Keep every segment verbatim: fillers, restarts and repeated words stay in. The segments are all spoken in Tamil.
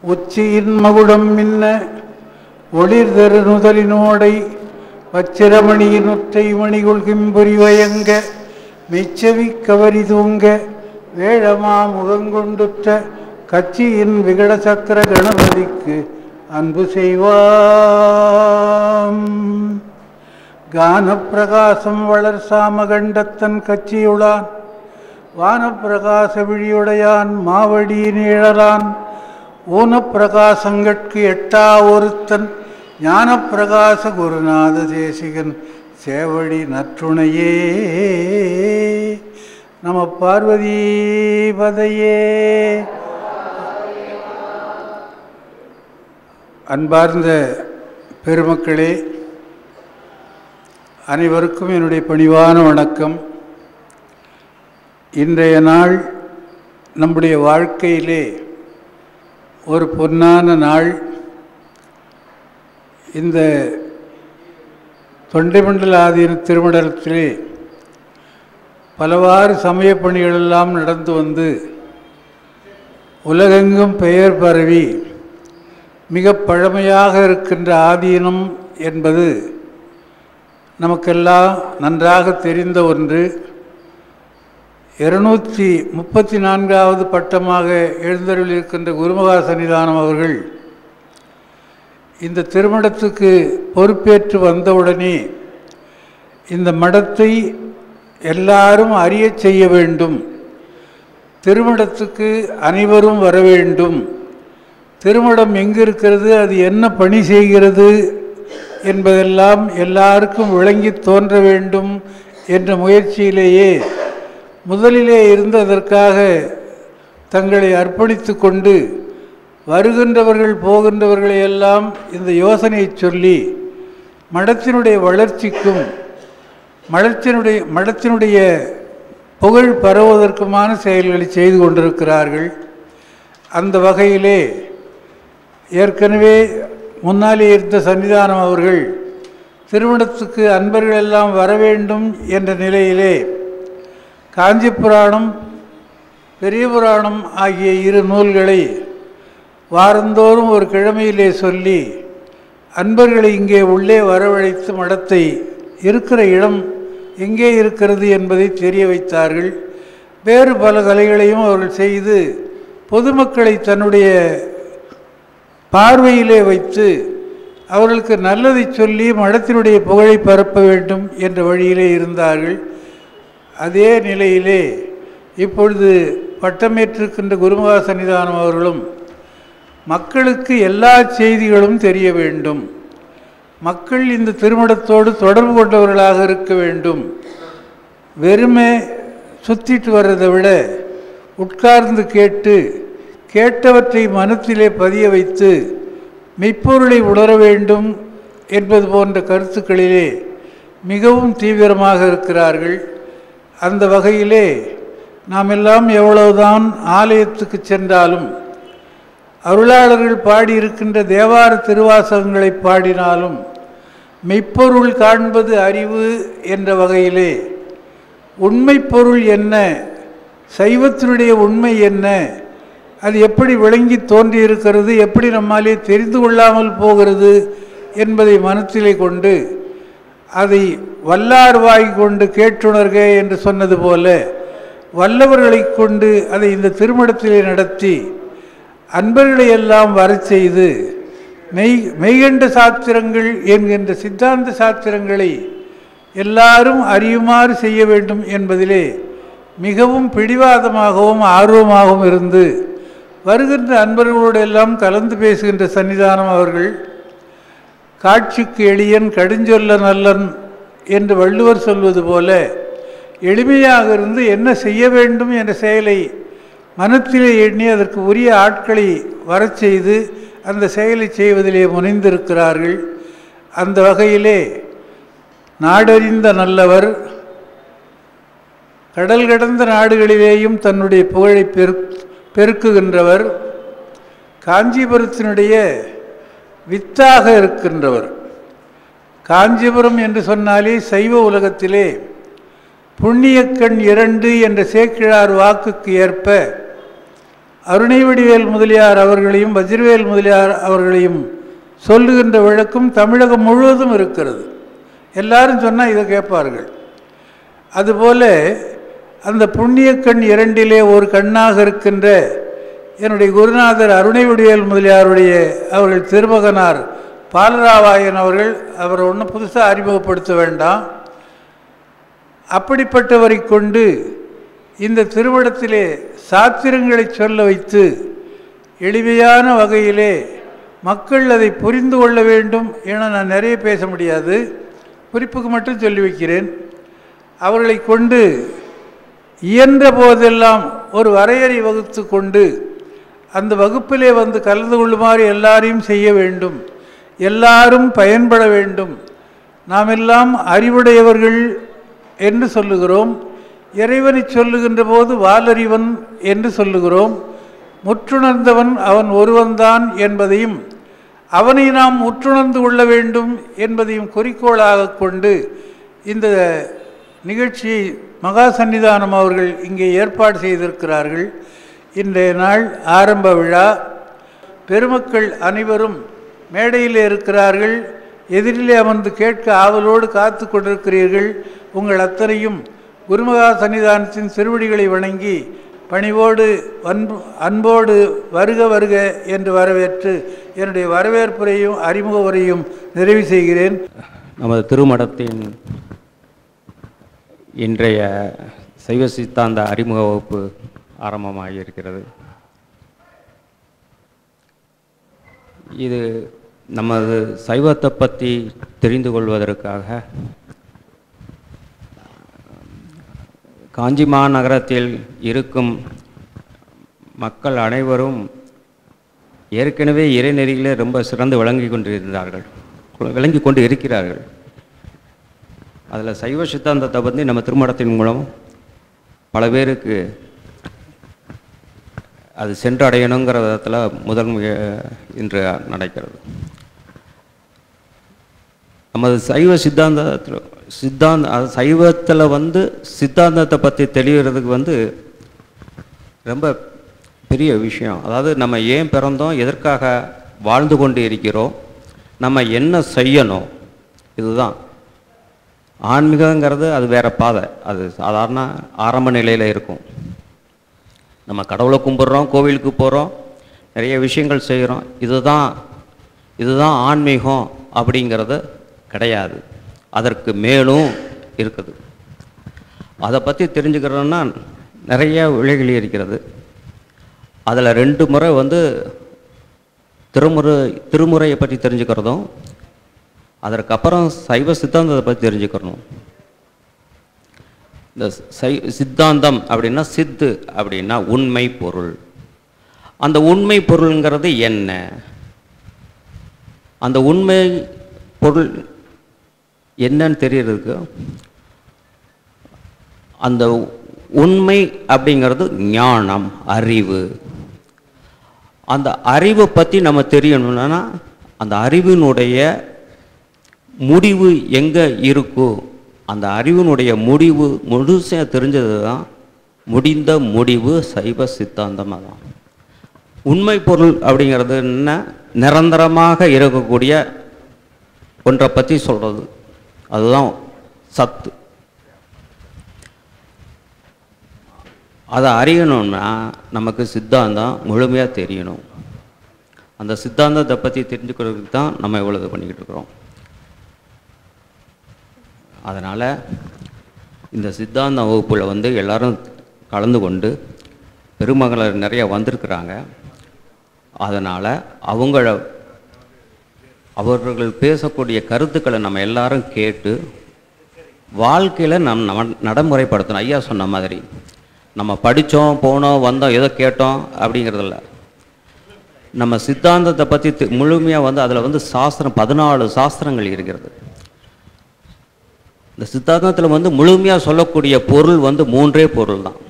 உச்சியின் மகுடம் மின்ன ஒளிர்தரு நுதலினோடை வச்சிரமணியின் ஒற்றை மணிகுள் கிம்புரி வயங்க மெச்சவி கவரி தூங்க வேழமா முகங்கொண்டுற்ற கட்சியின் விகட சக்கர கணபதிக்கு அன்பு செய்வாம். கானப்பிரகாசம் வளர் சாமகண்டத்தன் கட்சியுளான் வானப்பிரகாச விழியுடையான் மாவடி நீழலான் ஊனப்பிரகாசங்கட்கு எட்டா ஒருத்தன் ஞானப்பிரகாச குருநாத தேசிகன் சேவடி நற்றுணையே. நம பார்வதி பதையே. அன்பார்ந்த பெருமக்களே, அனைவருக்கும் என்னுடைய பணிவான வணக்கம். இன்றைய நாள் நம்முடைய வாழ்க்கையிலே ஒரு பொன்னான நாள். இந்த தொண்டைமண்டல ஆதீன திருமண்டலத்திலே பலவாறு சமய பணிகளெல்லாம் நடந்து வந்து உலகெங்கும் பெயர் பரவி மிக பழமையாக இருக்கின்ற ஆதீனம் என்பது நமக்கெல்லாம் நன்றாக தெரிந்த ஒன்று. இருநூற்றி முப்பத்தி நான்காவது பட்டமாக எழுந்தருளிருக்கின்ற குருமகா சன்னிதானம் அவர்கள் இந்த திருமடத்துக்கு பொறுப்பேற்று வந்தவுடனே இந்த மடத்தை எல்லாரும் அறிய செய்ய வேண்டும், திருமடத்துக்கு அனைவரும் வர வேண்டும், திருமடம் எங்கு இருக்கிறது, அது என்ன பணி செய்கிறது என்பதெல்லாம் எல்லாருக்கும் விளங்கி தோன்ற வேண்டும் என்ற முயற்சியிலேயே முதலிலே இருந்து அதற்காக தங்களை அர்ப்பணித்து கொண்டு வருகின்றவர்கள் போகின்றவர்களை எல்லாம் இந்த யோசனையை சொல்லி மடத்தினுடைய வளர்ச்சிக்கும் மடத்தினுடைய மடத்தினுடைய புகழ் பரவுவதற்குமான செயல்களை செய்து கொண்டிருக்கிறார்கள். அந்த வகையிலே ஏற்கனவே முன்னாலே இருந்த சன்னிதானம் அவர்கள் திருமணத்துக்கு அன்பர்கள் எல்லாம் வர வேண்டும் என்ற நிலையிலே காஞ்சி புராணம் பெரிய புராணம் ஆகிய இரு நூல்களை வாரந்தோறும் ஒரு கிழமையிலே சொல்லி அன்பர்களை இங்கே உள்ளே வரவழைத்து மடத்தை இருக்கிற இடம் எங்கே இருக்கிறது என்பதை தெரிய வைத்தார்கள். வேறு பல கலைகளையும் அவர்கள் செய்து பொதுமக்களை தன்னுடைய பார்வையிலே வைத்து அவர்களுக்கு நல்லதை சொல்லி மடத்தினுடைய புகழை பரப்ப வேண்டும் என்ற வழியிலே இருந்தார்கள். அதே நிலையிலே இப்பொழுது பட்டமேற்றிருக்கின்ற குருமகா சன்னிதானம் அவர்களும் மக்களுக்கு எல்லா செய்திகளும் தெரிய வேண்டும், மக்கள் இந்த திருமணத்தோடு தொடர்பு கொண்டவர்களாக இருக்க வேண்டும், வெறுமே சுற்றிட்டு வர்றதை விட உட்கார்ந்து கேட்டு கேட்டவற்றை மனத்திலே பதிய வைத்து மெய்ப்பொருளை உணர வேண்டும் என்பது போன்ற கருத்துக்களிலே மிகவும் தீவிரமாக இருக்கிறார்கள். அந்த வகையிலே நாம் எல்லாம் எவ்வளவுதான் ஆலயத்துக்கு சென்றாலும் அருளாளர்கள் பாடியிருக்கின்ற தேவார திருவாசகங்களை பாடினாலும் மெய்ப்பொருள் காண்பது அறிவு என்ற வகையிலே உண்மை பொருள் என்ன, சைவத்தினுடைய உண்மை என்ன, அது எப்படி விளங்கி தோன்றியிருக்கிறது, எப்படி நம்மாலே தெரிந்து கொள்ளாமல் போகிறது என்பதை மனத்திலே கொண்டு அதை வல்லார் வாய் கொண்டு கேட்டுணர்க என்று சொன்னது போல வல்லவர்களை கொண்டு அதை இந்த திருமணத்திலே நடத்தி அன்பர்களை எல்லாம் வர செய்து மெய் மெய்கண்ட சாத்திரங்கள் என்கின்ற சித்தாந்த சாத்திரங்களை எல்லாரும் அறியுமாறு செய்ய வேண்டும் என்பதிலே மிகவும் பிடிவாதமாகவும் ஆர்வமாகவும் இருந்து வருகின்ற அன்பர்களோடு எல்லாம் கலந்து பேசுகின்ற சன்னிதானம் அவர்கள் காட்சிக்கு எளியன் கடுஞ்சொல்ல நல்லன் என்று வள்ளுவர் சொல்வது போல எளிமையாக இருந்து என்ன செய்ய வேண்டும் என்ற செயலை மனத்திலே எண்ணி அதற்கு உரிய ஆட்களை வரச் செய்து அந்த செயலை செய்வதிலே முனைந்திருக்கிறார்கள். அந்த வகையிலே நாடறிந்த நல்லவர் கடல் கடந்த நாடுகளிலேயும் தன்னுடைய புகழை பெரு பெருக்குகின்றவர் காஞ்சிபுரத்தினுடைய வித்தாக இருக்கின்றவர். காஞ்சிபுரம் என்று சொன்னாலே சைவ உலகத்திலே புண்ணியக்கண் இரண்டு என்ற சேக்கிழார் வாக்குக்கு ஏற்ப அருணைவடிவேல் முதலியார் அவர்களையும் வஜ்ரவேல் முதலியார் அவர்களையும் சொல்லுகின்ற வழக்கம் தமிழகம் முழுவதும் இருக்கிறது. எல்லாரும் சொன்னால் இதை கேட்பார்கள். அதுபோல் அந்த புண்ணியக்கண் இரண்டிலே ஒரு கண்ணாக இருக்கின்ற என்னுடைய குருநாதர் அருணைவடிவேல் முதலியாருடைய அவர்கள் திருமகனார் பாலராவாயன் அவர்கள், அவரை ஒன்றும் புதுசாக அறிமுகப்படுத்த வேண்டாம். அப்படிப்பட்டவரை கொண்டு இந்த திருவிடத்திலே சாத்திரங்களை சொல்ல வைத்து எளிமையான வகையிலே மக்கள் அதை புரிந்து கொள்ள வேண்டும் என நான் நிறைய பேச முடியாது, குறிப்புக்கு மட்டும் சொல்லி வைக்கிறேன். அவர்களை கொண்டு இயன்ற போதெல்லாம் ஒரு வரையறை வகுத்து கொண்டு அந்த வகுப்பிலே வந்து கலந்து கொள்ளுமாறு எல்லாரையும் செய்ய வேண்டும், எல்லாரும் பயன்பட வேண்டும். நாம் எல்லாம் அறிவுடையவர்கள் என்று சொல்லுகிறோம். இறைவனை சொல்லுகின்ற போது வாலறிவன் என்று சொல்லுகிறோம். முற்றுணர்ந்தவன் அவன் ஒருவன்தான் என்பதையும் அவனை நாம் முற்றுணர்ந்து கொள்ள வேண்டும் என்பதையும் குறிக்கோளாக கொண்டு இந்த நிகழ்ச்சியை மகா சன்னிதானம் அவர்கள் இங்கே ஏற்பாடு செய்திருக்கிறார்கள். இன்றைய நாள் ஆரம்ப விழா. பெருமக்கள் அனைவரும் மேடையில் இருக்கிறார்கள். எதிரிலே அமர்ந்து கேட்க ஆவலோடு காத்து கொண்டிருக்கிறீர்கள். உங்கள் அத்தனையும் குருமகா சன்னிதானத்தின் திருவடிகளை வணங்கி பணிவோடு அன்பு அன்போடு வருக வருக என்று வரவேற்று என்னுடைய வரவேற்புரையும் அறிமுக உரையும் நிறைவு செய்கிறேன். நமது திருமடத்தின் இன்றைய சைவ சித்தாந்த அறிமுக வகுப்பு ஆரம்பமாகி இருக்கிறது. இது நமது சைவத்தை பற்றி தெரிந்து கொள்வதற்காக காஞ்சி மாநகரத்தில் இருக்கும் மக்கள் அனைவரும் ஏற்கனவே இறைநெறியிலே ரொம்ப சிறந்து விளங்கி கொண்டிருந்தார்கள் விளங்கி கொண்டு இருக்கிறார்கள். அதில் சைவ சித்தாந்தத்தை பற்றி நம்ம திருமடத்தின் மூலம் பல பேருக்கு அது சென்றடையணுங்கிற விதத்தில் முதல் இன்று நடக்கிறது. நமது சைவ சித்தாந்தத்தில் சித்தாந்த அது சைவத்தில் வந்து சித்தாந்தத்தை பற்றி தெளிகிறதுக்கு வந்து ரொம்ப பெரிய விஷயம். அதாவது நம்ம ஏன் பிறந்தோம், எதற்காக வாழ்ந்து கொண்டு இருக்கிறோம், நம்ம என்ன செய்யணும், இதுதான். ஆன்மீகங்கிறது அது வேறு பாதை, அது சாதாரண ஆரம்ப நிலையில் இருக்கும். நம்ம கடவுளை கும்பிட்றோம், கோவிலுக்கு போகிறோம், நிறைய விஷயங்கள் செய்கிறோம். இதுதான் இதுதான் ஆன்மீகம் அப்படிங்கிறது கிடையாது. அதற்கு மேலும் இருக்குது. அதை பற்றி தெரிஞ்சுக்கிறோன்னா நிறைய விலைகள் இருக்கிறது. அதில் ரெண்டு முறை வந்து திருமுறை திருமுறையை பற்றி தெரிஞ்சுக்கிறதும், அதற்கப்புறம் சைவ சித்தாந்தத்தை பற்றி தெரிஞ்சுக்கிறணும். இந்த சை சித்தாந்தம் அப்படின்னா சித்து அப்படின்னா உண்மை பொருள். அந்த உண்மை பொருளுங்கிறது என்ன? அந்த உண்மை பொருள் என்னன்னு தெரியறதுக்கு அந்த உண்மை அப்படிங்கிறது ஞானம், அறிவு. அந்த அறிவை பற்றி நம்ம தெரியணும்னா அந்த அறிவினுடைய முடிவு எங்கே இருக்கோ அந்த அறிவினுடைய முடிவு முழுசாக தெரிஞ்சது தான் முடிந்த முடிவு சைவ சித்தாந்தமாக தான். உண்மை பொருள் அப்படிங்கிறது என்ன? நிரந்தரமாக இருக்கக்கூடிய ஒன்றை பற்றி சொல்கிறது, அதுதான் சத்து. அதை அறியணும்னா நமக்கு சித்தாந்தம் முழுமையாக தெரியணும். அந்த சித்தாந்தத்தை பற்றி தெரிஞ்சுக்கிறதுக்கு தான் நம்ம இவ்வளவு பண்ணிக்கிட்டு இருக்கிறோம். அதனால் இந்த சித்தாந்த வகுப்பில் வந்து எல்லோரும் கலந்து கொண்டு பெருமக்கள் நிறைய வந்திருக்கிறாங்க. அதனால் அவங்கள அவர்கள் பேசக்கூடிய கருத்துக்களை நம்ம எல்லாரும் கேட்டு வாழ்க்கையில் நம் நம்ம நடைமுறைப்படுத்தணும். ஐயா சொன்ன மாதிரி நம்ம படித்தோம், போனோம், வந்தோம், ஏதோ கேட்டோம் அப்படிங்கிறதில்ல. நம்ம சித்தாந்தத்தை பற்றி முழுமையாக வந்து அதில் வந்து சாஸ்திரம் பதினாலு சாஸ்திரங்கள் இருக்கிறது. இந்த சித்தாந்தத்தில் வந்து முழுமையாக சொல்லக்கூடிய பொருள் வந்து மூன்றே பொருள் தான்: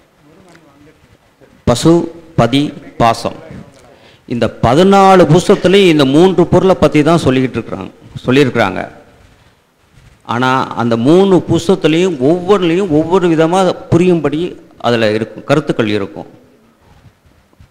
பசு, பதி, பாசம். இந்த பதினாலு புஸ்தகத்துலேயும் இந்த மூன்று பொருளை பற்றி தான் சொல்லிக்கிட்டு இருக்கிறாங்க சொல்லியிருக்கிறாங்க. ஆனால் அந்த மூணு புஸ்தகத்துலேயும் ஒவ்வொன்றுலேயும் ஒவ்வொரு விதமாக புரியும்படி அதில் இருக்கும் கருத்துக்கள் இருக்கும்.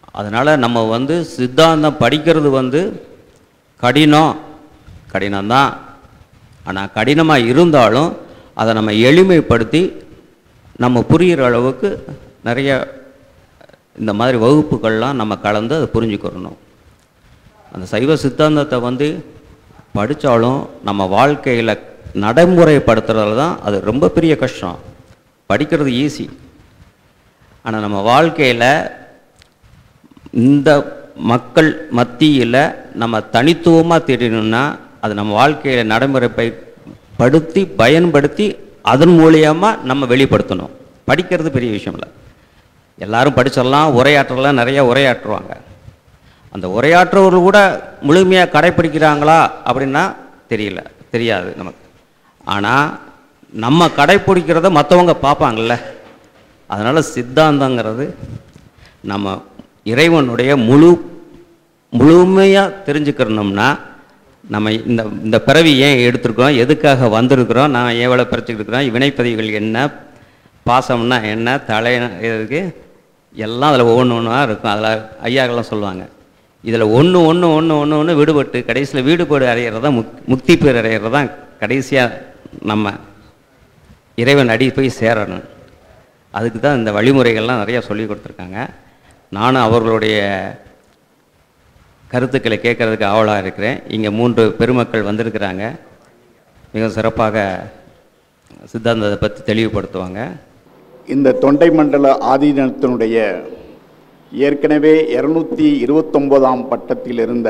அதனால் நம்ம வந்து சித்தாந்தம் படிக்கிறது வந்து கடினம் கடினம்தான். ஆனால் கடினமாக இருந்தாலும் அதை நம்ம எளிமைப்படுத்தி நம்ம புரிகிற அளவுக்கு நிறைய இந்த மாதிரி வகுப்புகள்லாம் நம்ம கலந்து அதை புரிஞ்சுக்கிறணும். அந்த சைவ சித்தாந்தத்தை வந்து படித்தாலும் நம்ம வாழ்க்கையில் நடைமுறைப்படுத்துறதுல தான் அது ரொம்ப பெரிய கஷ்டம். படிக்கிறது ஈஸி, ஆனால் நம்ம வாழ்க்கையில் இந்த மக்கள் மத்தியில் நம்ம தனித்துவமாக தெரியணும்னா அது நம்ம வாழ்க்கையில் நடைமுறைப்படுத்தி பயன்படுத்தி அதன் மூலியமாக நம்ம வெளிப்படுத்தணும். படிக்கிறது பெரிய விஷயம் இல்லை. எல்லாரும் படிச்சிடலாம், உரையாற்றலாம், நிறையா உரையாற்றுவாங்க. அந்த உரையாற்றுவர்கள் கூட முழுமையாக கடைப்பிடிக்கிறாங்களா அப்படின்னா தெரியல, தெரியாது நமக்கு. ஆனால் நம்ம கடைப்பிடிக்கிறத மற்றவங்க பார்ப்பாங்கள்ல. அதனால் சித்தாந்தங்கிறது நம்ம இறைவனுடைய முழு முழுமையாக தெரிஞ்சுக்கிறணும்னா நம்ம இந்த இந்த பிறவி ஏன் எடுத்துருக்கிறோம், எதுக்காக வந்திருக்கிறோம், நான் எவ்வளோ பிறச்சிக்கிட்டு இருக்கிறோம், வினைப்பதிவுகள் என்ன, பாசம்னா என்ன, தலை எதுக்கு, எல்லாம் அதில் ஒவ்வொன்று ஒன்றா இருக்கும். அதில் ஐயாக்கெல்லாம் சொல்லுவாங்க, இதில் ஒன்று ஒன்று ஒன்று ஒன்று ஒன்று விடுபட்டு கடைசியில் வீடுபாடு அடைகிறது தான் முக் முக்தி பேர் அடைகிறது தான் கடைசியாக நம்ம இறைவன் அடி போய் சேரணும். அதுக்கு தான் இந்த வழிமுறைகள்லாம் நிறையா சொல்லி கொடுத்துருக்காங்க. நானும் அவர்களுடைய கருத்துக்களை கேட்குறதுக்கு ஆவலாக இருக்கிறேன். இங்கே மூன்று பெருமக்கள் வந்திருக்கிறாங்க, மிக சிறப்பாக சித்தாந்தத்தை பற்றி தெளிவுபடுத்துவாங்க. இந்த தொண்டை மண்டல ஆதீனத்தினுடைய ஏற்கனவே இருநூற்றி இருபத்தொம்போதாம் பட்டத்தில் இருந்த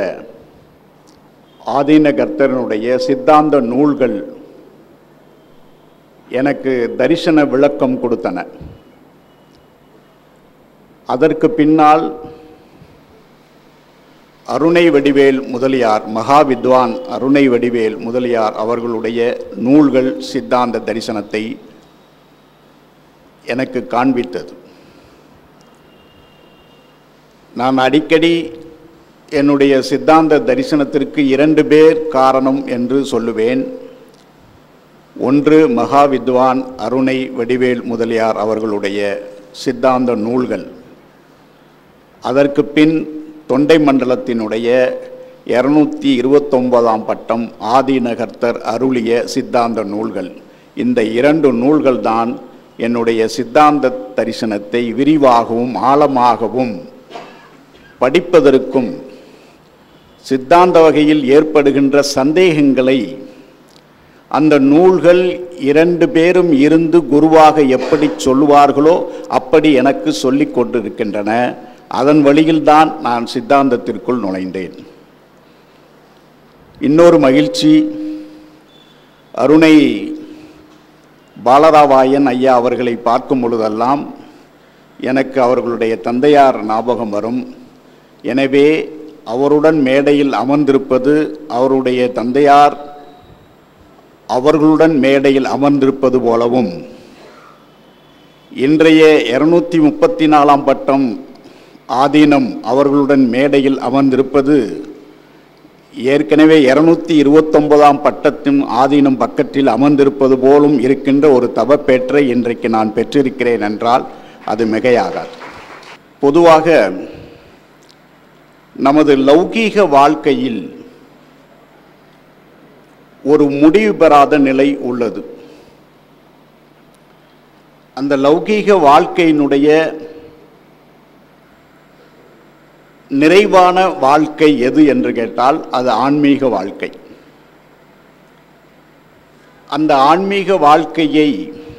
ஆதீன கர்த்தரனுடைய சித்தாந்த நூல்கள் எனக்கு தரிசன விளக்கம் கொடுத்தன. அதற்கு பின்னால் அருணை வடிவேல் முதலியார், மகா வித்வான் அருணை வடிவேல் முதலியார் அவர்களுடைய நூல்கள் சித்தாந்த தரிசனத்தை எனக்கு காண்பித்தது. நான் அடிக்கடி என்னுடைய சித்தாந்த தரிசனத்திற்கு இரண்டு பேர் காரணம் என்று சொல்லுவேன். ஒன்று மகா வித்வான் அருணை வடிவேல் முதலியார் அவர்களுடைய சித்தாந்த நூல்கள், அதற்கு பின் தொண்டை மண்டலத்தினுடைய இருநூற்றி இருபத்தொன்பதாம் பட்டம் ஆதீனகர்த்தர் அருளிய சித்தாந்த நூல்கள். இந்த இரண்டு நூல்கள் தான் என்னுடைய சித்தாந்த தரிசனத்தை விரிவாகவும் ஆழமாகவும் படிப்பதற்கும் சித்தாந்த வகையில் ஏற்படுகின்ற சந்தேகங்களை அந்த நூல்கள் இரண்டு பேரும் இருந்து குருவாக எப்படி சொல்லுவார்களோ அப்படி எனக்கு சொல்லிக் கொண்டிருக்கின்றன. அதன் வழியில்தான் நான் சித்தாந்தத்திற்குள் நுழைந்தேன். இன்னொரு மகிழ்ச்சி, அருணை பாலராவாயன் ஐயா அவர்களை பார்க்கும் பொழுதெல்லாம் எனக்கு அவர்களுடைய தந்தையார் ஞாபகம் வரும். எனவே அவருடன் மேடையில் அமர்ந்திருப்பது, அவருடைய தந்தையார் அவர்களுடன் மேடையில் அமர்ந்திருப்பது போலவும், இன்றைய இருநூற்றி முப்பத்தி நாலாம் பட்டம் ஆதீனம் அவர்களுடன் மேடையில் அமர்ந்திருப்பது ஏற்கனவே இருநூற்றி இருபத்தொன்பதாம் பட்டத்தின் ஆதீனம் பக்கத்தில் அமர்ந்திருப்பது போலும் இருக்கின்ற ஒரு தவப்பேற்றை இன்றைக்கு நான் பெற்றிருக்கிறேன் என்றால் அது மிகையாகாது. பொதுவாக நமது லௌகீக வாழ்க்கையில் ஒரு முடிவு பெறாத நிலை உள்ளது. அந்த லௌகீக வாழ்க்கையினுடைய நிறைவான வாழ்க்கை எது என்று கேட்டால் அது ஆன்மீக வாழ்க்கை. அந்த ஆன்மீக வாழ்க்கையை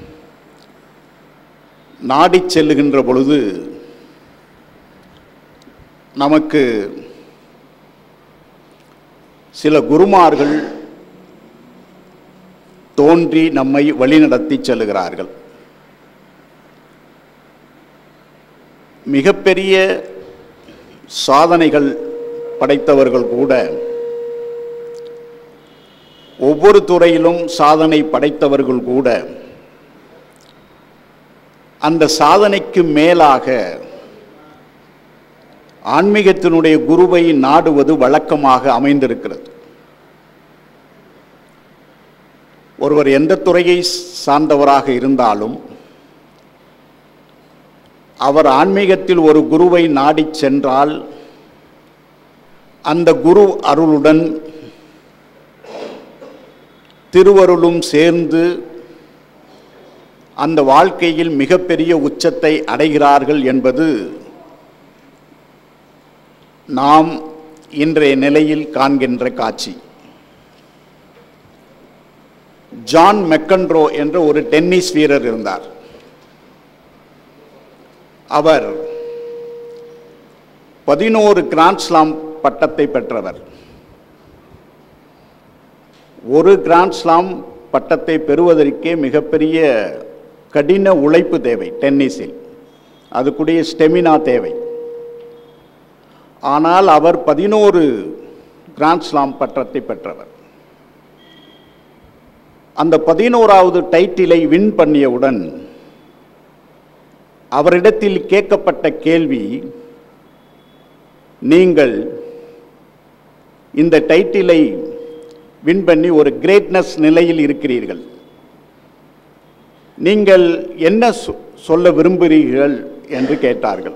நாடிச் செல்லுகின்ற பொழுது நமக்கு சில குருமார்கள் தோன்றி நம்மை வழிநடத்தி செல்லுகிறார்கள். மிகப்பெரிய சாதனைகள் படைத்தவர்கள் கூட, ஒவ்வொரு துறையிலும் சாதனை படைத்தவர்கள் கூட அந்த சாதனைக்கு மேலாக ஆன்மீகத்தினுடைய குருவை நாடுவது வழக்கமாக அமைந்திருக்கிறது. ஒருவர் எந்த துறையை சார்ந்தவராக இருந்தாலும் அவர் ஆன்மீகத்தில் ஒரு குருவை நாடிச் சென்றால் அந்த குரு அருளுடன் திருவருளும் சேர்ந்து அந்த வாழ்க்கையில் மிகப்பெரிய உச்சத்தை அடைகிறார்கள் என்பது நாம் இன்றைய நிலையில் காண்கின்ற காட்சி. ஜான் மெக்கன்ரோ என்ற ஒரு டென்னிஸ் வீரர் இருந்தார். அவர் பதினோரு கிராண்ட் ஸ்லாம் பட்டத்தை பெற்றவர். ஒரு கிராண்ட் ஸ்லாம் பட்டத்தை பெறுவதற்கே மிகப்பெரிய கடின உழைப்பு தேவை டென்னிஸில், அதுக்குடைய ஸ்டெமினா தேவை. ஆனால் அவர் பதினோரு கிராண்ட் ஸ்லாம் பட்டத்தை பெற்றவர். அந்த பதினோராவது டைட்டிலை வின் பண்ணியவுடன் அவரிடத்தில் கேட்கப்பட்ட கேள்வி, நீங்கள் இந்த டைட்டிலை வின் பண்ணி ஒரு கிரேட்னஸ் நிலையில் இருக்கிறீர்கள், நீங்கள் என்ன சொல்ல விரும்புகிறீர்கள் என்று கேட்டார்கள்.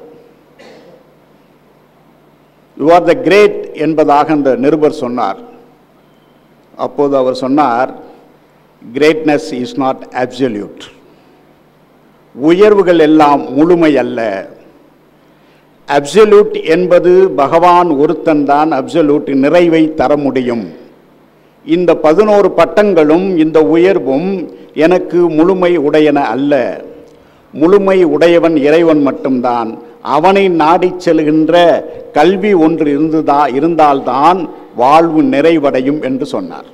யூ ஆர் த கிரேட் என்பதாக அந்த நிருபர் சொன்னார். அப்போது அவர் சொன்னார், கிரேட்னஸ் இஸ் நாட் அப்சல்யூட். உயர்வுகள் எல்லாம் முழுமை அல்ல. அப்சல்யூட் என்பது பகவான் ஒருத்தன் தான் அப்சல்யூட் நிறைவை தர முடியும். இந்த பதினோரு பட்டங்களும் இந்த உயர்வும் எனக்கு முழுமை உடையன அல்ல. முழுமை உடையவன் இறைவன் மட்டும்தான். அவனை நாடிச் செல்கின்ற கல்வி ஒன்று இருந்ததா இருந்தால்தான் வாழ்வு நிறைவடையும் என்று சொன்னார்.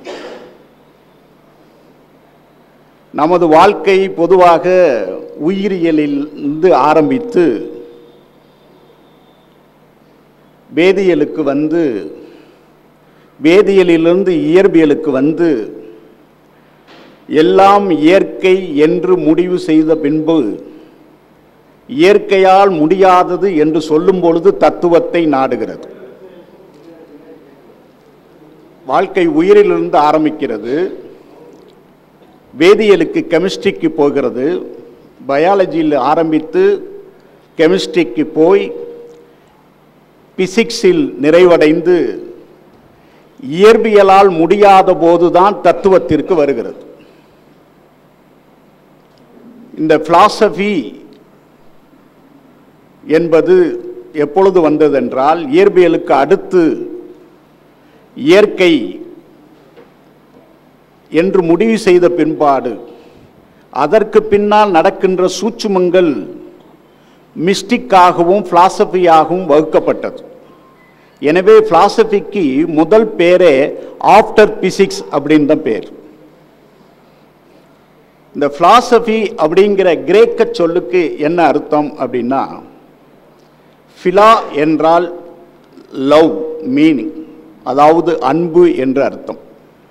நமது வாழ்க்கை பொதுவாக உயிரியலிலிருந்து ஆரம்பித்து வேதியியலுக்கு வந்து, வேதியியலிலிருந்து இயற்பியலுக்கு வந்து, எல்லாம் இயற்கை என்று முடிவு செய்த பின்பு இயற்கையால் முடியாதது என்று சொல்லும் பொழுது தத்துவத்தை நாடுகிறது. வாழ்க்கை உயிரிலிருந்து ஆரம்பிக்கிறது, வேதியியலுக்கு கெமிஸ்ட்ரிக்கு போகிறது, பயாலஜியில் ஆரம்பித்து கெமிஸ்ட்ரிக்கு போய் பிசிக்ஸில் நிறைவடைந்து இயற்பியலால் முடியாத போதுதான் தத்துவத்திற்கு வருகிறது. இந்த பிலாசபி என்பது எப்பொழுது வந்ததென்றால், இயற்பியலுக்கு அடுத்து இயற்கை என்று முடிவு செய்த பின்பாடு அதற்கு பின்னால் நடக்கின்ற சூட்சுமங்கள் மிஸ்டிக்காகவும் பிலாசபியாகவும் வகுக்கப்பட்டது. எனவே பிலாசபிக்கு முதல் பேரே ஆஃப்டர் பிசிக்ஸ் அப்படின்னு தான் பேர். இந்த பிலாசபி அப்படிங்கிற கிரேக்க சொல்லுக்கு என்ன அர்த்தம் அப்படின்னா, பிலா என்றால் லவ் மீனிங், அதாவது அன்பு என்று அர்த்தம்.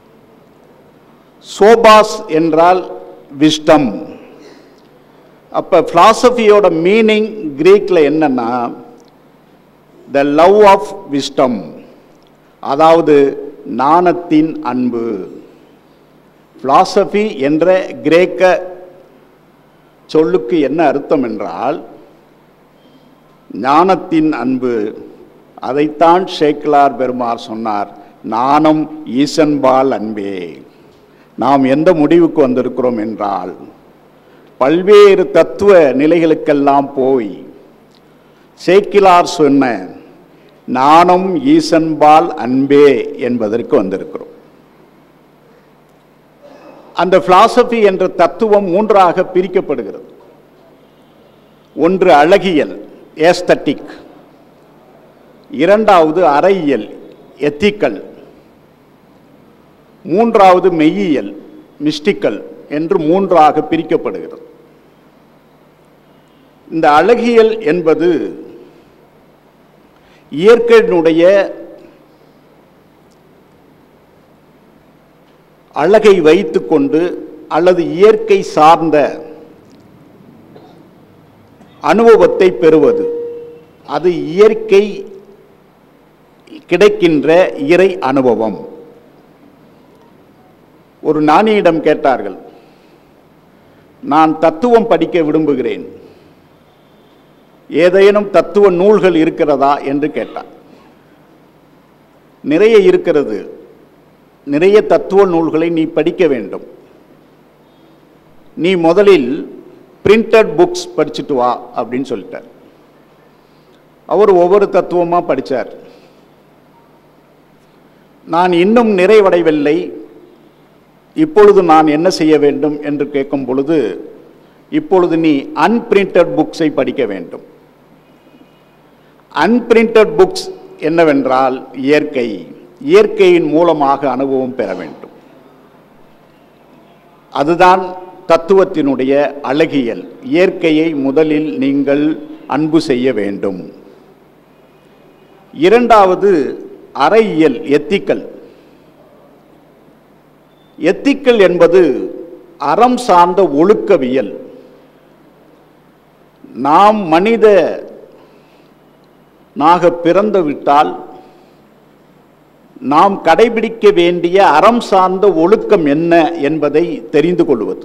சோபாஸ் என்றால் விஸ்டம். அப்ப பிலாசபியோட மீனிங் கிரீக்ல என்னன்னா, த லவ் ஆஃப் விஸ்டம், அதாவது ஞானத்தின் அன்பு. பிலாசபி என்ற கிரேக்க சொல்லுக்கு என்ன அர்த்தம் என்றால் ஞானத்தின் அன்பு. அதைத்தான் சேக்கிழார் பெருமார் சொன்னார், ஞானம் ஈசன்பால் அன்பே. நாம் எந்த முடிவுக்கு வந்திருக்கிறோம் என்றால், பல்வேறு தத்துவ நிலைகளுக்கெல்லாம் போய் சேக்கிழார் சொன்ன ஞானம் ஈசன்பால் அன்பே என்பதற்கு வந்திருக்கிறோம். அந்த பிலாசபி என்ற தத்துவம் மூன்றாக பிரிக்கப்படுகிறது. ஒன்று அழகியல், ஏஸ்தட்டிக். இரண்டாவது அறையியல், எத்திக்கல். மூன்றாவது மெய்யியல், மிஸ்டிக்கல் என்று மூன்றாக பிரிக்கப்படுகிறது. இந்த அழகியல் என்பது இயற்கையினுடைய அழகை வைத்துக்கொண்டு அல்லது இயற்கை சார்ந்த அனுபவத்தை பெறுவது. அது இயற்கை கிடைக்கின்ற இறை அனுபவம். ஒரு ஞானியிடம் கேட்டார்கள், நான் தத்துவம் படிக்க விரும்புகிறேன், ஏதேனும் தத்துவ நூல்கள் இருக்கிறதா என்று கேட்டார். நிறைய இருக்கிறது. நிறைய தத்துவ நூல்களை நீ படிக்க வேண்டும். நீ முதலில் பிரிண்டட் புக்ஸ் படிச்சுட்டு வா அப்படின்னு சொல்லிட்டார். அவர் ஒவ்வொரு தத்துவமாக படித்தார். நான் இன்னும் நிறைவடையவில்லை, இப்பொழுது நான் என்ன செய்ய வேண்டும் என்று கேட்கும் பொழுது, இப்பொழுது நீ அன்பிரிண்டட் புக்ஸை படிக்க வேண்டும். அன்பிரிண்டட் புக்ஸ் என்னவென்றால் இயற்கை. இயற்கையின் மூலமாக அனுபவம் பெற வேண்டும். அதுதான் தத்துவத்தினுடைய அழகியல். இயற்கையை முதலில் நீங்கள் அன்பு செய்ய வேண்டும். இரண்டாவது அறயியல், எத்திக்கல். எத்திக்கல் என்பது அறம் சார்ந்த ஒழுக்கவியல். நாம் மனித நாக பிறந்து விட்டால் நாம் கடைபிடிக்க வேண்டிய அறம் சார்ந்த ஒழுக்கம் என்ன என்பதை தெரிந்து கொள்வது.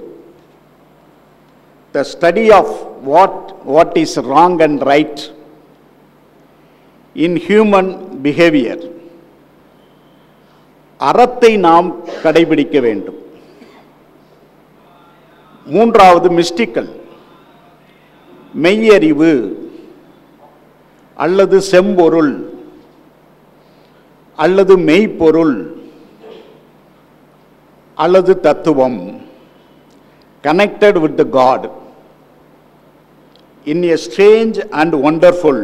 The study of what, what is wrong and right in human behavior. அறத்தை நாம் கடைபிடிக்க வேண்டும். மூன்றாவது மிஸ்டிக்கல், மெய்யறிவு அல்லது செம்பொருள் அல்லது மெய்ப்பொருள் அல்லது தத்துவம், connected with the God in a strange and wonderful.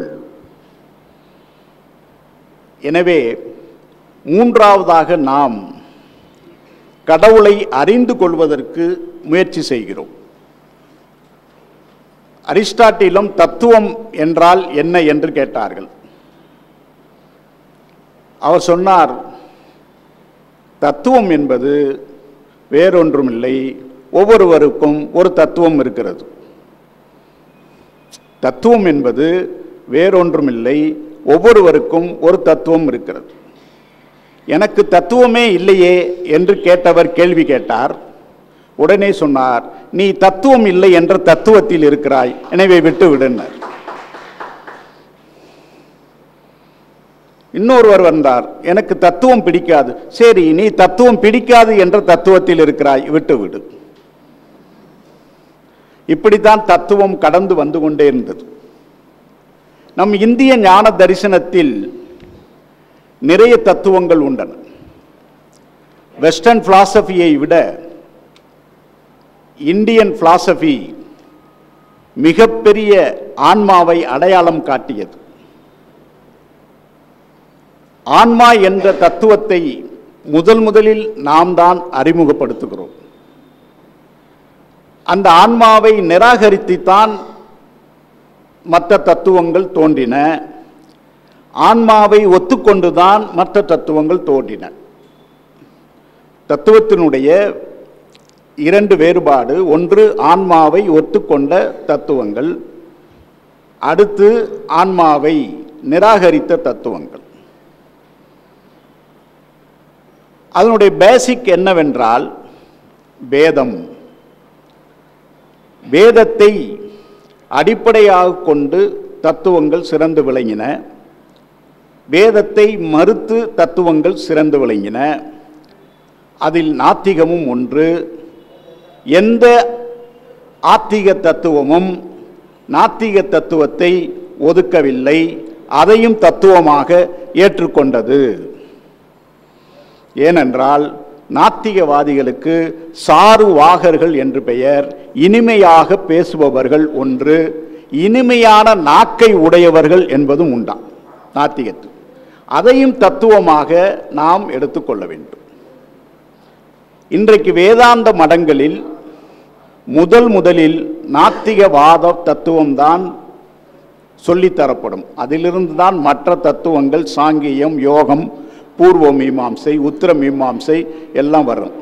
எனவே மூன்றாவதாக நாம் கடவுளை அறிந்து கொள்வதற்கு முயற்சி செய்கிறோம். அரிஸ்டாட்டிலும் தத்துவம் என்றால் என்ன என்று கேட்டார்கள். அவர் சொன்னார், தத்துவம் என்பது வேறொன்றுமில்லை, ஒவ்வொருவருக்கும் ஒரு தத்துவம் இருக்கிறது. தத்துவம் என்பது வேறொன்றுமில்லை, ஒவ்வொருவருக்கும் ஒரு தத்துவம் இருக்கிறது. எனக்கு தத்துவமே இல்லையே என்று கேட்டவர் கேள்வி கேட்டார். உடனே சொன்னார், நீ தத்துவம் இல்லை என்ற தத்துவத்தில் இருக்கிறாய், எனவே விட்டு விடுனார். இன்னொருவர் வந்தார், எனக்கு தத்துவம் பிடிக்காது. சரி, நீ தத்துவம் பிடிக்காது என்ற தத்துவத்தில் இருக்கிறாய், விட்டு விடு. இப்படித்தான் தத்துவம் கடந்து வந்து கொண்டே இருந்தது. நம் இந்திய ஞான தரிசனத்தில் நிறைய தத்துவங்கள் உண்டன. வெஸ்டர்ன் பிலாசபியை விட இந்தியன் பிலாசபி மிகப்பெரிய ஆன்மாவை அடையாளம் காட்டியது. ஆன்மா என்ற தத்துவத்தை முதல் முதலில் நாம் தான் அறிமுகப்படுத்துகிறோம். அந்த ஆன்மாவை நிராகரித்துத்தான் மற்ற தத்துவங்கள் தோன்றின. ஆன்மாவை ஒத்துக்கொண்டுதான் மற்ற தத்துவங்கள் தோன்றின. தத்துவத்தினுடைய இரண்டு வேறுபாடு, ஒன்று ஆன்மாவை ஒத்துக்கொண்ட தத்துவங்கள், அடுத்து ஆன்மாவை நிராகரித்த தத்துவங்கள். அதனுடைய பேசிக் என்னவென்றால் வேதம். வேதத்தை அடிப்படையாக கொண்டு தத்துவங்கள் சிறந்து விளங்கின. வேதத்தை மறுத்து தத்துவங்கள் சிறந்து விளங்கின. அதில் நாத்திகமும் ஒன்று. எந்த ஆத்திக தத்துவமும் நாத்திக தத்துவத்தை ஒதுக்கவில்லை, அதையும் தத்துவமாக ஏற்றுக்கொண்டது. ஏனென்றால் நாத்திகவாதிகளுக்கு சாருவாகர்கள் என்று பெயர். இனிமையாக பேசுபவர்கள் ஒன்று, இனிமையான நாக்கை உடையவர்கள் என்பதும் உண்டாம் நாத்திகத்தில். அதையும் தத்துவமாக நாம் எடுத்துக்கொள்ள வேண்டும். இன்றைக்கு வேதாந்த மடங்களில் முதல் முதலில் நாத்திகவாத தத்துவம்தான் சொல்லித்தரப்படும். அதிலிருந்து தான் மற்ற தத்துவங்கள், சாங்கியம், யோகம், பூர்வ மீமாம்சை, உத்தர மீமாம்சை எல்லாம் வரும்.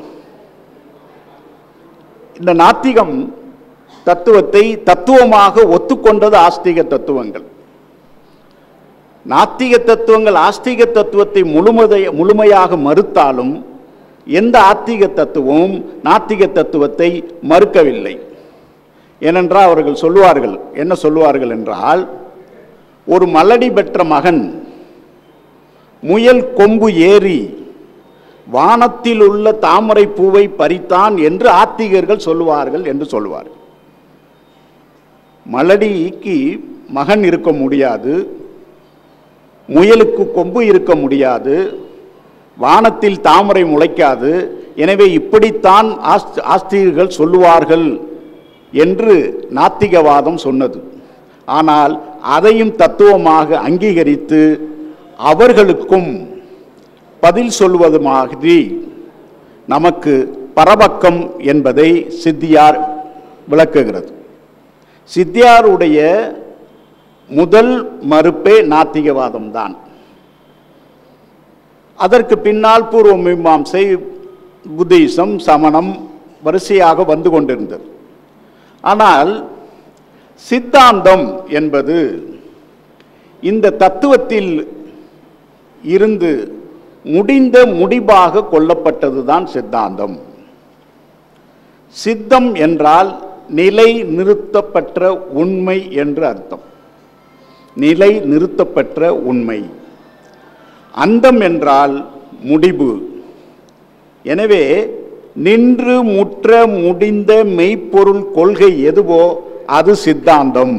இந்த நாத்திகம் தத்துவத்தை தத்துவமாக ஒத்துக்கொண்டது ஆஸ்திக தத்துவங்கள். நாத்திக தத்துவங்கள் ஆஸ்திக தத்துவத்தை முழுமதைய முழுமையாக மறுத்தாலும் எந்த ஆத்திக தத்துவமும் நாத்திக தத்துவத்தை மறுக்கவில்லை. ஏனென்றால் அவர்கள் சொல்லுவார்கள், என்ன சொல்லுவார்கள் என்றால், ஒரு மலடி பெற்ற மகன் முயல் கொம்பு ஏறி வானத்தில் உள்ள தாமரை பூவை பறித்தான் என்று ஆத்திகர்கள் சொல்லுவார்கள் என்று சொல்லுவார். மலடிக்கு மகன் இருக்க முடியாது, முயலுக்கு கொம்பு இருக்க முடியாது, வானத்தில் தாமரை முளைக்காது. எனவே இப்படித்தான் ஆஸ்திகர்கள் சொல்லுவார்கள் என்று நாத்திகவாதம் சொன்னது. ஆனால் அதையும் தத்துவமாக அங்கீகரித்து அவர்களுக்கும் பதில் சொல்வது மாதிரி நமக்கு பரபக்கம் என்பதை சித்தியார் விளக்குகிறது. சித்தியாருடைய முதல் மறுப்பே நாத்திகவாதம் தான். அதற்கு பின்னால் பூர்வ மீமாம்சை, புத்திசம், சமணம் வரிசையாக வந்து கொண்டிருந்தது. ஆனால் சித்தாந்தம் என்பது இந்த தத்துவத்தில் இருந்து முடிந்த முடிவாக கொள்ளப்பட்டதுதான் சித்தாந்தம். சித்தம் என்றால் நிலை நிறுத்தப்பட்ட உண்மை என்று அர்த்தம். நிலை நிறுத்தப்பட்ட உண்மை. அந்தம் என்றால் முடிவு. எனவே நின்று முற்ற முடிந்த மெய்ப்பொருள் கொள்கை எதுவோ அது சித்தாந்தம்.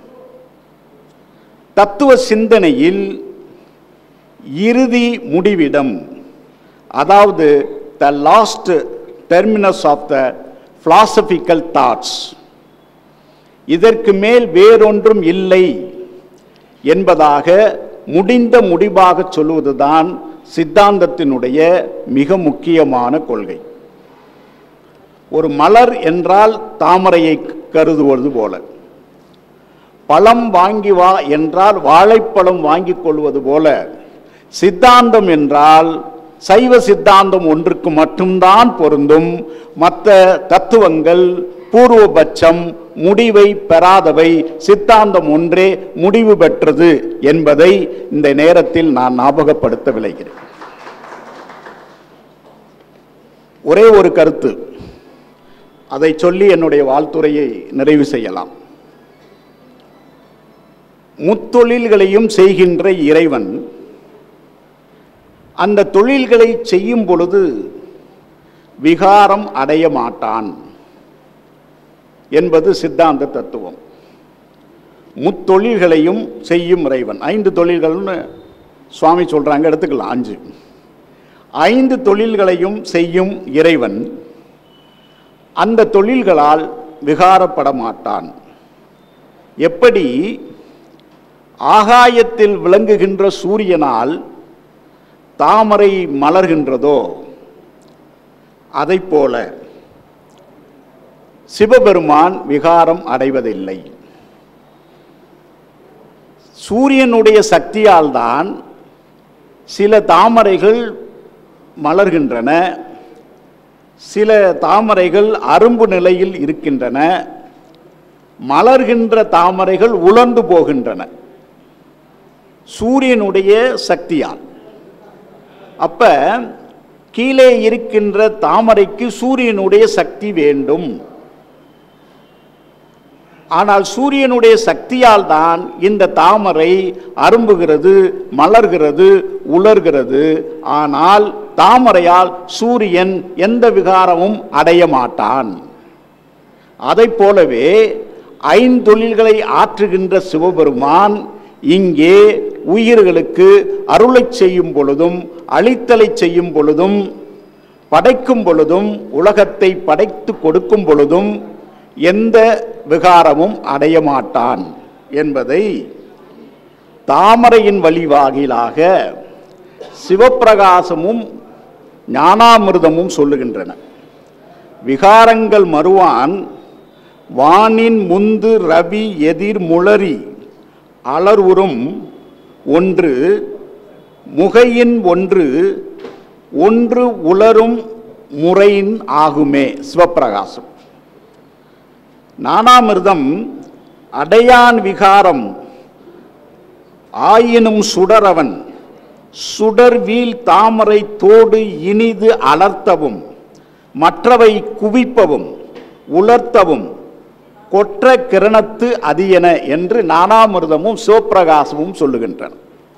தத்துவ சிந்தனையில் இறுதி முடிவிடம், அதாவது the last terminus of the philosophical thoughts, இதற்கு மேல் வேறொன்றும் இல்லை என்பதாக முடிந்த முடிவாக சொல்லுவதுதான் சித்தாந்தத்தினுடைய மிக முக்கியமான கொள்கை. ஒரு மலர் என்றால் தாமரையை கருதுவது போல, பழம் வாங்கி வா என்றால் வாழைப்பழம் வாங்கிக் கொள்வது போல, சித்தாந்தம் என்றால் சைவ சித்தாந்தம் ஒன்றுக்கு மட்டும்தான் பொருந்தும். மற்ற தத்துவங்கள் பூர்வபட்சம், முடிவை பெறாதவை. சித்தாந்தம் ஒன்றே முடிவு பெற்றது என்பதை இந்த நேரத்தில் நான் ஞாபகப்படுத்த விளைகிறேன். ஒரே ஒரு கருத்து, அதை சொல்லி என்னுடைய வாழ்த்துரையை நிறைவு செய்யலாம். முத்தொழில்களையும் செய்கின்ற இறைவன் அந்த தொழில்களை செய்யும் பொழுது விகாரம் அடைய மாட்டான் என்பது சித்தாந்த தத்துவம். முத்தொழில்களையும் செய்யும் இறைவன். ஐந்து தொழில்கள்னு சுவாமி சொல்றாங்க, எடுத்துக்கலாம் அஞ்சு. ஐந்து தொழில்களையும் செய்யும் இறைவன் அந்த தொழில்களால் விகாரப்பட மாட்டான். எப்படி ஆகாயத்தில் விளங்குகின்ற சூரியனால் தாமரை மலர்கின்றதோ அதைப்போல சிவபெருமான் விகாரம் அடைவதில்லை. சூரியனுடைய சக்தியால் தான் சில தாமரைகள் மலர்கின்றன, சில தாமரைகள் அரும்பு நிலையில் இருக்கின்றன, மலர்கின்ற தாமரைகள் உலர்ந்து போகின்றன சூரியனுடைய சக்தியால். அப்ப கீழே இருக்கின்ற தாமரைக்கு சூரியனுடைய சக்தி வேண்டும். ஆனால் சூரியனுடைய சக்தியால் தான் இந்த தாமரை அரும்புகிறது, மலர்கிறது, உலர்கிறது. ஆனால் தாமரையால் சூரியன் எந்த விகாரமும் அடைய மாட்டான். அதை போலவே ஐந்தொழில்களை ஆற்றுகின்ற சிவபெருமான் இங்கே உயிர்களுக்கு அருளை செய்யும் பொழுதும் அழித்தலை செய்யும் பொழுதும் படைக்கும் பொழுதும் உலகத்தை படைத்து கொடுக்கும் பொழுதும் எந்த விகாரமும் அடைய மாட்டான் என்பதை தாமரையின் வழிவாகிலாக சிவப்பிரகாசமும் ஞானாமிர்தமும் சொல்லுகின்றன. விகாரங்கள் மறுவான் வானின் முந்து ரவி எதிர் முளரி அலர்வுறும் ஒன்று முகையின் ஒன்று ஒன்று உலரும் முறையின் ஆகுமே. சிவப்பிரகாசம். ஞானாமிர்தம் அடையான் விகாரம் ஆயினும் சுடரவன் சுடர்வீல் தாமரை தோடு இனிது அலர்த்தவும் மற்றவை குவிப்பவும் உலர்த்தவும் கொற்ற கிரணத்து அதியன என்று ஞானாமிர்தமும் சிவப்பிரகாசமும் சொல்லுகின்றன.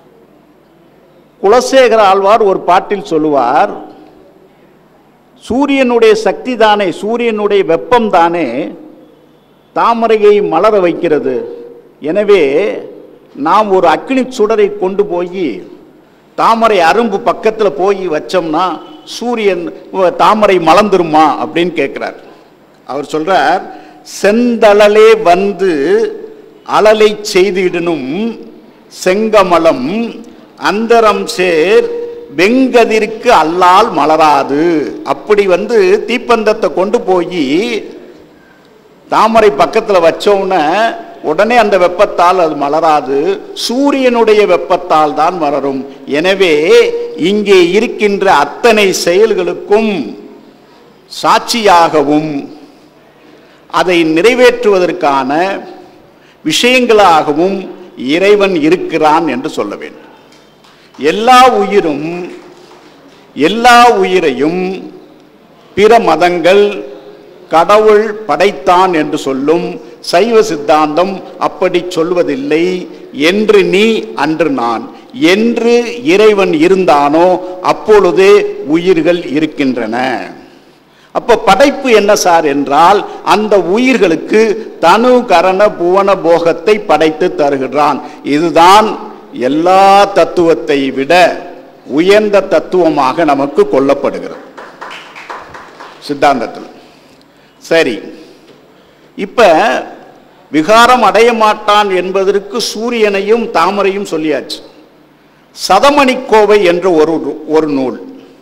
குலசேகர ஆழ்வார் ஒரு பாட்டில் சொல்லுவார், சூரியனுடைய சக்தி தானே, சூரியனுடைய வெப்பம் தானே தாமரையை மலர வைக்கிறது. எனவே நாம் ஒரு அக்னி சுடரை கொண்டு போய் தாமரை அரும்பு பக்கத்தில் போய் வச்சோம்னா சூரியன் தாமரை மலர்ந்துருமா அப்படின்னு கேட்கிறார். அவர் சொல்றார், செந்தளலே வந்து அலலை செய்திடனும் செங்கமலம் அந்தரம் சேர் வெங்கதிருக்கு அல்லால் மலராது. அப்படி வந்து தீப்பந்தத்தை கொண்டு போய் தாமரை பக்கத்தில் வச்சோம்னா உடனே அந்த வெப்பத்தால் அது மலராது, சூரியனுடைய வெப்பத்தால் தான் மலரும். எனவே இங்கே இருக்கின்ற அத்தனை செயல்களுக்கும் சாட்சியாகவும் அதை நிறைவேற்றுவதற்கான விஷயங்களாகவும் இறைவன் இருக்கிறான் என்று சொல்ல வேண்டும். எல்லா உயிரும் எல்லா உயிரையும் பிற மதங்கள் கடவுள் படைத்தான் என்று சொல்லும், சைவ சித்தாந்தம் அப்படி சொல்வதில்லை. என்று நீ அன்று நான், என்று இறைவன் இருந்தானோ அப்பொழுதே உயிர்கள் இருக்கின்றன. அப்ப படைப்பு என்ன சார் என்றால், அந்த உயிர்களுக்கு தனு கரண புவன போகத்தை படைத்து தருகிறான். இதுதான் எல்லா தத்துவத்தை விட உயர்ந்த தத்துவமாக நமக்கு கொள்ளப்படுகிறது சித்தாந்தத்தில். சரி, இப்ப விகாரம் அடைய மாட்டான் என்பதற்கு சூரியனையும் தாமரையும் சொல்லியாச்சு. சதமணிக்கோவை என்ற ஒரு ஒரு நூல்,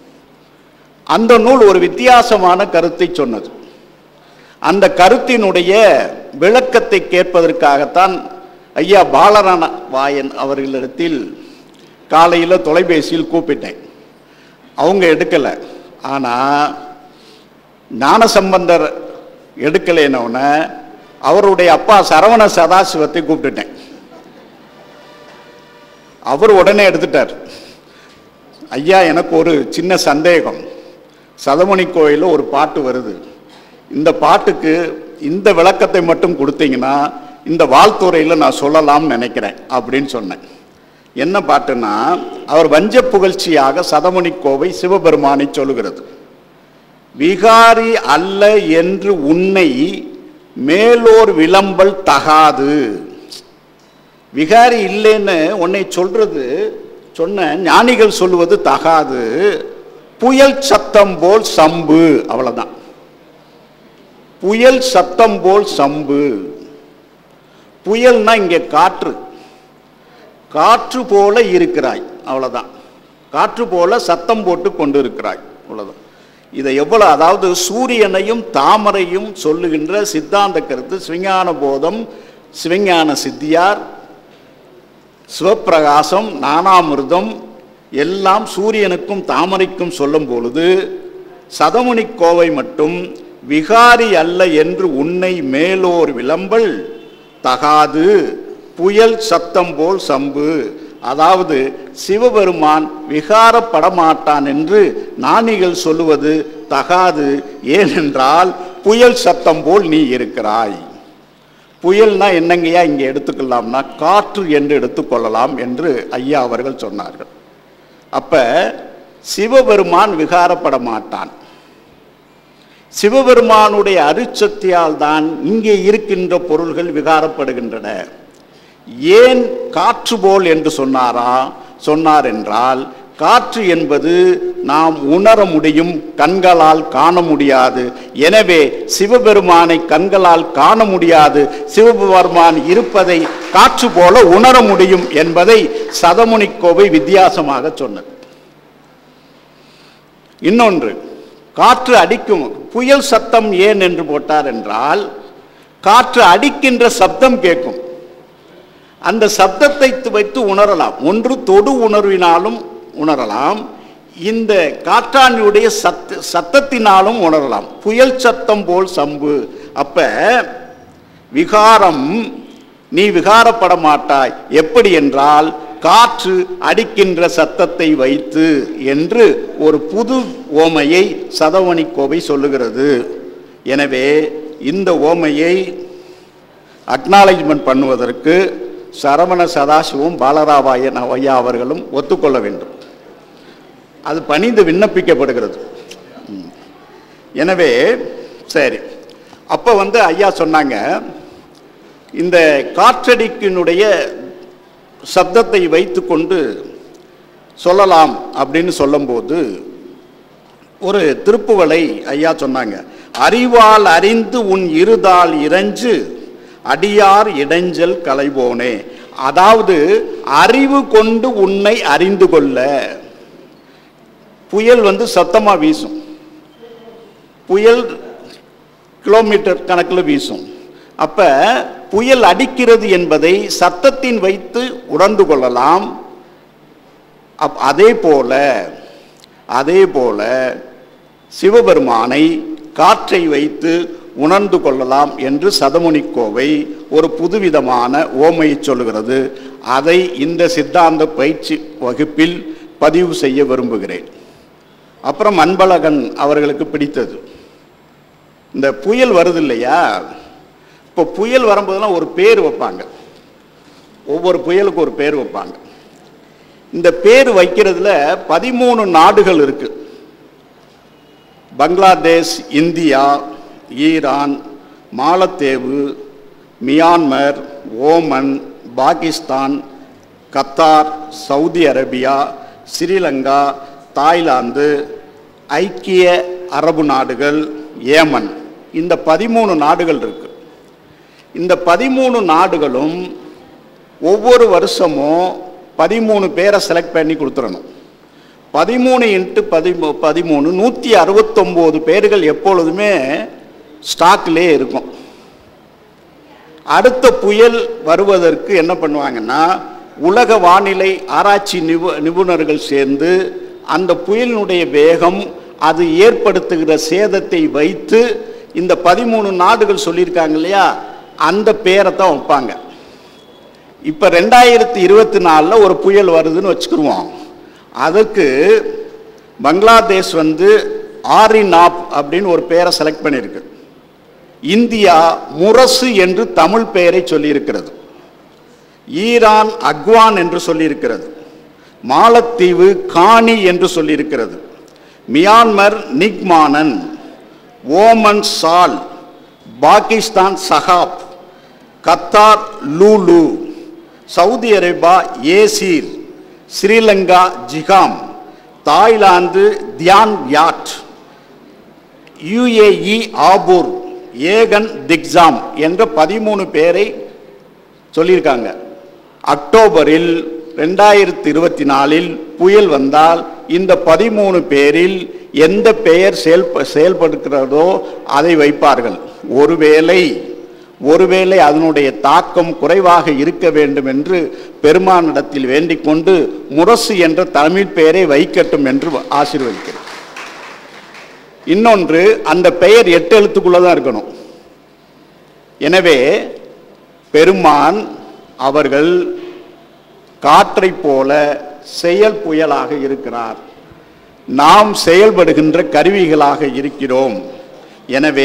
அந்த நூல் ஒரு வித்தியாசமான கருத்தை சொன்னது. அந்த கருத்தினுடைய விளக்கத்தை கேட்பதற்காகத்தான் ஐயா பாலரான வாயன் அவர்களிடத்தில் காலையில் தொலைபேசியில் கூப்பிட்டேன். அவங்க எடுக்கலை. ஆனால் ஞானசம்பந்தர் எடுக்கலைன்னொன்ன அவருடைய அப்பா சரவண சதாசிவத்தை கூப்பிட்டுட்டேன். அவர் உடனே எடுத்துட்டார். ஐயா, எனக்கு ஒரு சின்ன சந்தேகம். சதமணி கோயிலில் ஒரு பாட்டு வருது, இந்த பாட்டுக்கு இந்த விளக்கத்தை மட்டும் கொடுத்தீங்கன்னா இந்த வாழ்த்துறையில் நான் சொல்லலாம்னு நினைக்கிறேன் அப்படின்னு சொன்னேன். என்ன பாட்டுன்னா, அவர் வஞ்ச புகழ்ச்சியாக சதமணி கோவை சிவபெருமானை சொல்லுகிறது. விகாரி அல்ல என்று உன்னை மேலோர் விளம்பல் தகாது. விகாரி இல்லைன்னு உன்னை சொல்றது சொன்ன ஞானிகள் சொல்லுவது தகாது. புயல் சத்தம் போல் சம்பு, அவ்வளவுதான். புயல் சத்தம் போல் சம்பு. புயல்னா இங்கே காற்று, காற்று போல இருக்கிறாய், அவ்வளவுதான். காற்று போல சத்தம் போட்டு கொண்டு இருக்கிறாய், அவ்வளவுதான். இதை எவ்வளவு, அதாவது சூரியனையும் தாமரையும் சொல்லுகின்ற சித்தாந்த கருத்து சிவஞான போதம், சிவஞான சித்தியார், சிவப்பிரகாசம், ஞானாமிர்தம் எல்லாம் சூரியனுக்கும் தாமரைக்கும் சொல்லும் பொழுது, சதமுனி கோவை மட்டும் விகாரி அல்ல என்று உன்னை மேலோர் விளம்பல் தகாது, புயல் சத்தம் போல் சம்பு. அதாவது சிவபெருமான் விகாரப்படமாட்டான் என்று ஞானிகள் சொல்லுவது தகாது. ஏனென்றால் புயல் சத்தம் போல் நீ இருக்கிறாய். புயல்னா என்னங்கய்யா இங்கே எடுத்துக்கலாம்னா காற்று என்று எடுத்துக்கொள்ளலாம் என்று ஐயா அவர்கள் சொன்னார்கள். அப்ப சிவபெருமான் விகாரப்பட மாட்டான். சிவபெருமானுடைய அருட்சக்தியால் தான் இங்கே இருக்கின்ற பொருள்கள் விகாரப்படுகின்றன. ஏன் காற்று போல் என்று சொன்னாரா சொன்னார் என்றால், காற்று என்பது நாம் உணர முடியும், கண்களால் காண முடியாது. எனவே சிவபெருமானை கண்களால் காண முடியாது, சிவபெருமான் இருப்பதை காற்று போல உணர முடியும் என்பதை சதமுனி கோவை வித்தியாசமாக சொன்னது. இன்னொன்று, காற்று அடிக்கும். புயல் சத்தம் ஏன் என்று போட்டார் என்றால், காற்று அடிக்கின்ற சப்தம் கேட்கும். அந்த சப்தத்தை வைத்து உணரலாம். ஒன்று தொடு உணர்வினாலும் உணரலாம், இந்த காற்றாணியுடைய சத்த சத்தத்தினாலும் உணரலாம். புயல் சத்தம் போல் சம்பு. அப்ப விகாரம், நீ விகாரப்பட மாட்டாய். எப்படி என்றால், காற்று அடிக்கின்ற சத்தத்தை வைத்து என்று ஒரு புது ஓமையை சதவணி கோவை சொல்லுகிறது. எனவே இந்த ஓமையை அக்னாலேஜ்மெண்ட் பண்ணுவதற்கு சரவண சதாசிவம் பாலராவாயன் ஐயா அவர்களும் ஒத்துக்கொள்ள வேண்டும். அது பணிந்து விண்ணப்பிக்கப்படுகிறது. எனவே சரி, அப்போ வந்து ஐயா சொன்னாங்க, இந்த காற்றடிக்கினுடைய சப்தத்தை வைத்து கொண்டு சொல்லலாம் அப்படின்னு சொல்லும்போது ஒரு திருப்புவளை ஐயா சொன்னாங்க. அறிவால் அறிந்து உன் இருதால் இறைஞ்சு அடியார் இடைஞ்சல் களைவோனே. அதாவது அறிவு கொண்டு உன்னை அறிந்து கொள்ள. புயல் வந்து சத்தமாக வீசும், புயல் கிலோமீட்டர் கணக்கில் வீசும். அப்ப புயல் அடிக்கிறது என்பதை சத்தத்தின் வைத்து உணர்ந்து கொள்ளலாம். அப் அதே போல அதே போல சிவபெருமானை காற்றை வைத்து உணர்ந்து கொள்ளலாம் என்று சதமுனிக்கோவை ஒரு புதுவிதமான ஓமையை சொல்லுகிறது. அதை இந்த சித்தாந்த பயிற்சி வகுப்பில் பதிவு செய்ய விரும்புகிறேன். அப்புறம் அன்பழகன் அவர்களுக்கு பிடித்தது, இந்த புயல் வருது இல்லையா, இப்போ புயல் வரும்போதெல்லாம் ஒரு பேர் வைப்பாங்க, ஒவ்வொரு புயலுக்கு ஒரு பேர் வைப்பாங்க. இந்த பேர் வைக்கிறதுல பதிமூணு நாடுகள் இருக்கு. பங்களாதேஷ், இந்தியா, ஈரான், மாலத்தீவு, Myanmar, Oman, Pakistan, Qatar, Saudi Arabia, Sri Lanka, Thailand, ஐக்கிய அரபு நாடுகள், ஏமன், இந்த பதிமூணு நாடுகள் இருக்கு. இந்த பதிமூணு நாடுகளும் ஒவ்வொரு வருஷமும் பதிமூணு பேரை செலக்ட் பண்ணி கொடுத்துடணும். பதிமூணு இன்ட்டு பதிமூ பதிமூணு நூற்றி அறுபத்தொம்போது பேர்கள் எப்பொழுதுமே ஸ்டாக்லே இருக்கும். அடுத்த புயல் வருவதற்கு என்ன பண்ணுவாங்கன்னா, உலக வானிலை ஆராய்ச்சி நிபு நிபுணர்கள் சேர்ந்து அந்த புயலினுடைய வேகம், அது ஏற்படுத்துகிற சேதத்தை வைத்து இந்த பதிமூணு நாடுகள் சொல்லியிருக்காங்க இல்லையா, அந்த பேரை தான் வைப்பாங்க. இப்போ ரெண்டாயிரத்தி இருபத்தி நாலில் ஒரு புயல் வருதுன்னு வச்சுக்கிடுவோம். அதற்கு பங்களாதேஷ் வந்து ஆரினாப் அப்படின்னு ஒரு பேரை செலக்ட் பண்ணியிருக்கு. இந்தியா முரசு என்று தமிழ் பெயரை சொல்லியிருக்கிறது. ஈரான் அக்வான் என்று சொல்லியிருக்கிறது. மாலத்தீவு காணி என்று சொல்லியிருக்கிறது. மியான்மர் நிக்மானன், ஓமன் சால், பாகிஸ்தான் சஹாப், கத்தார் லூலு, சவுதி அரேபியா ஏசீர், ஸ்ரீலங்கா ஜிகாம், தாய்லாந்து தியான் யாட், யுஏஇ ஆபூர், ஏகன் திக்ஸாம் என்ற பதிமூணு பேரை சொல்லியிருக்காங்க. அக்டோபரில் ரெண்டாயிரத்தி இருபத்தி நாலில் புயல் வந்தால் இந்த பதிமூணு பேரில் எந்த பெயர் செயல் செயல்படுகிறதோ அதை வைப்பார்கள். ஒருவேளை ஒருவேளை அதனுடைய தாக்கம் குறைவாக இருக்க வேண்டும் என்று பெருமானிடத்தில் வேண்டிக் கொண்டு முரசு என்ற தமிழ் பெயரை வைக்கட்டும் என்று ஆசீர்வதிக்கிறேன். இன்னொன்று, அந்த பெயர் எட்டு எழுத்துக்குள்ளதான் இருக்கணும். எனவே பெருமான் அவர்கள் காற்றை போல செயல் புயலாக இருக்கிறார். நாம் செயல்படுகின்ற கருவிகளாக இருக்கிறோம். எனவே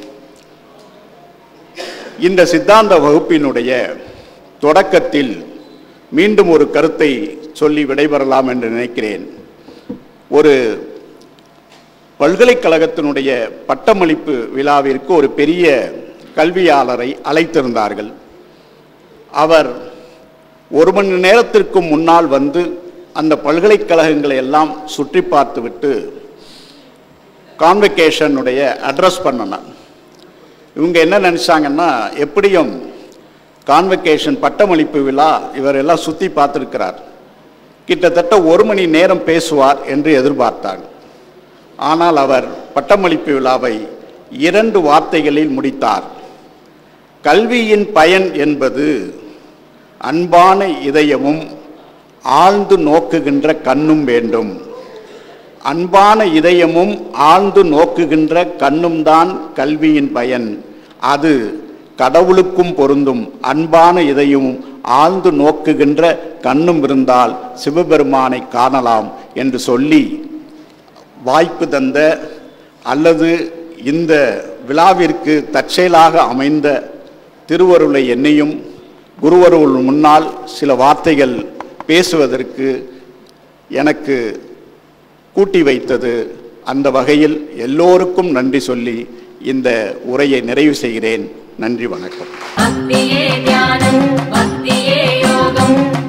இந்த சித்தாந்த வகுப்பினுடைய தொடக்கத்தில் மீண்டும் ஒரு கருத்தை சொல்லி விடைபெறலாம் என்று நினைக்கிறேன். ஒரு பல்கலைக்கழகத்தினுடைய பட்டமளிப்பு விழாவிற்கு ஒரு பெரிய கல்வியாளரை அழைத்திருந்தார்கள். அவர் ஒரு மணி நேரத்திற்கு முன்னால் வந்து அந்த பல்கலைக்கழகங்களை எல்லாம் சுற்றி பார்த்துவிட்டு கான்வெகேஷனுடைய அட்ரஸ் பண்ணணும். இவங்க என்ன நினச்சாங்கன்னா, எப்படியும் கான்வெகேஷன் பட்டமளிப்பு விழா இவர் எல்லாம் சுற்றி பார்த்துருக்கிறார், கிட்டத்தட்ட ஒரு மணி நேரம் பேசுவார் என்று எதிர்பார்த்தாங்க. ஆனால் அவர் பட்டமளிப்பு விழாவை இரண்டு வார்த்தைகளில் முடித்தார். கல்வியின் பயன் என்பது அன்பான இதயமும் ஆழ்ந்து நோக்குகின்ற கண்ணும் வேண்டும். அன்பான இதயமும் ஆழ்ந்து நோக்குகின்ற கண்ணும் தான் கல்வியின் பயன். அது கடவுளுக்கும் பொருந்தும். அன்பான இதயமும் ஆழ்ந்து நோக்குகின்ற கண்ணும் இருந்தால் சிவபெருமானை காணலாம் என்று சொல்லி வாய்ப்பு தந்த அல்லது இந்த விழாவிற்கு தற்செயலாக அமைந்த திருவருளை என்னையும் குருவருள் முன்னால் சில வார்த்தைகள் பேசுவதற்கு எனக்கு கூட்டி வைத்தது. அந்த வகையில் எல்லோருக்கும் நன்றி சொல்லி இந்த உரையை நிறைவு செய்கிறேன். நன்றி, வணக்கம். பக்தியே ஞானம், பக்தியே யோகம்.